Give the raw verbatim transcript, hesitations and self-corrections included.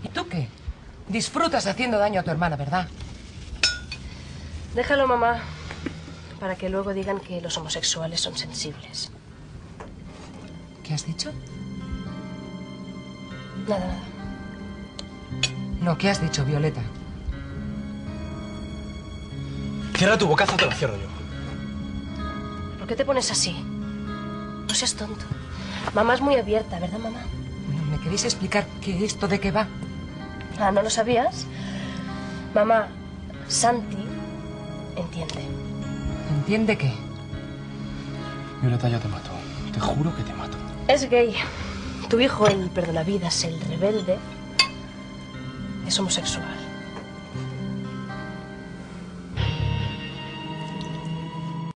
¿Y tú qué? Disfrutas haciendo daño a tu hermana, ¿verdad? Déjalo, mamá, para que luego digan que los homosexuales son sensibles. ¿Qué has dicho? Nada, nada. No, ¿qué has dicho, Violeta? Cierra tu bocazo, te la cierro yo. ¿Por qué te pones así? No seas tonto. Mamá es muy abierta, ¿verdad, mamá? Bueno, ¿me queréis explicar qué esto de qué va? Ah, ¿no lo sabías? Mamá, Santi entiende. ¿Entiende qué? Violeta, yo te mato. Te juro que te mato. Es gay. Tu hijo, el perdonavidas, el rebelde, es homosexual.